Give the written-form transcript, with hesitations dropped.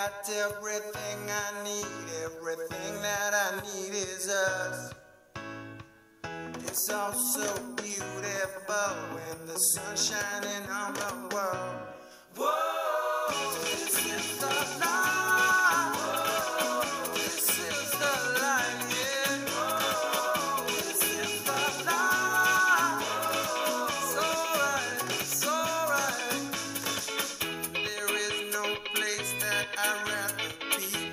got everything I need, everything that I need is us. It's all so beautiful when the sun's shining on the world. Whoa, this is the light. Whoa, this is the light, yeah. Whoa, this is the light. It's alright, it's alright. There is no place that I'd rather be